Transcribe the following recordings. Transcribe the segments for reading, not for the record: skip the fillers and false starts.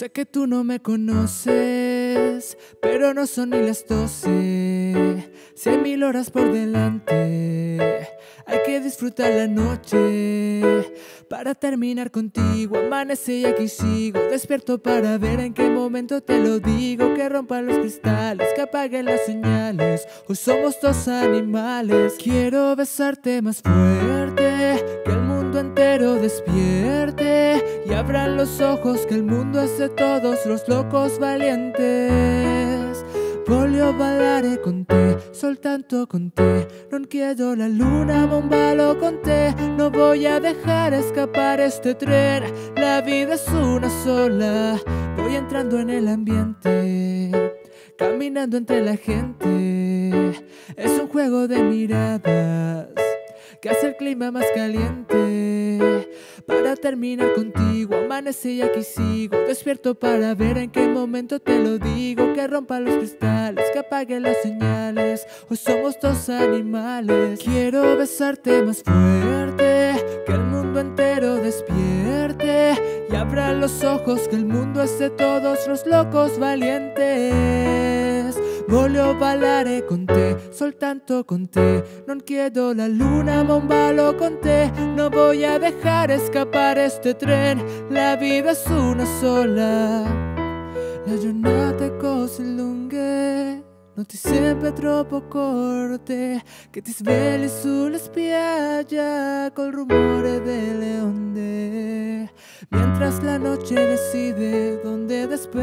Sé que tú no me conoces, pero no son ni las 12. 100.000 horas por delante. Hay que disfrutar la noche para terminar contigo. Amanece y aquí sigo, despierto para ver en qué momento te lo digo. Que rompan los cristales, que apaguen las señales. Hoy somos dos animales. Quiero besarte más fuerte, que el mundo entero despierte y abran los ojos, que el mundo es de todos los locos valientes. Voglio ballare con te, soltanto con te. Non chiedo la luna ma un ballo con te. No voy a dejar escapar este tren. La vida es una sola. Voy entrando en el ambiente, caminando entre la gente. Es un juego de miradas que hace el clima más caliente. Para terminar contigo, amanece y aquí sigo, despierto para ver en qué momento te lo digo. Que rompa los cristales, que apague las señales. Hoy somos dos animales. Quiero besarte más fuerte, que el mundo entero despierte y abra los ojos, que el mundo es de todos los locos valientes. Voglio ballare con te, soltanto con te. Non chiedo la luna ma un ballo con te. No voy a dejar escapar este tren. La vida es una sola. Le giornate così lunghe, notti sempre troppo corte, che ti svegli sulla spiaggia col rumore delle onde, mientras la noche decide dónde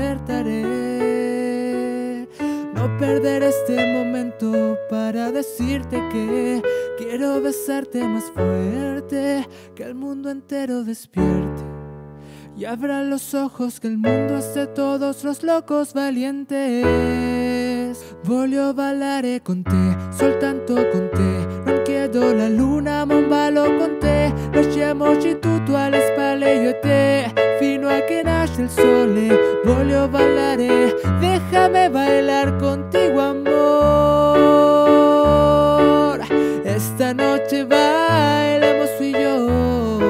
despertaré. No perder este momento para decirte que quiero besarte más fuerte, que el mundo entero despierte y abra los ojos, que el mundo es de todos los locos valientes. Voglio ballare con te, soltanto con te. Non chiedo la luna ma un ballo con te. Lasciamoci tutto alle spalle io e te, fino a che nasce il sole. Voglio ballare, déjame bailar contigo, amor. Esta noche bailamos tú y yo.